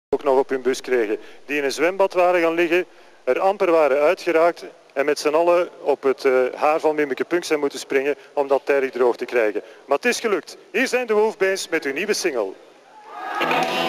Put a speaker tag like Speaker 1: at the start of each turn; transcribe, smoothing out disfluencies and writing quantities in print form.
Speaker 1: ook nog op hun bus kregen. Die in een zwembad waren gaan liggen, er amper waren uitgeraakt en met z'n allen op het haar van Mimmeke Punk zijn moeten springen om dat tijdig droog te krijgen. Maar het is gelukt. Hier zijn de Wolfbeens met hun nieuwe single.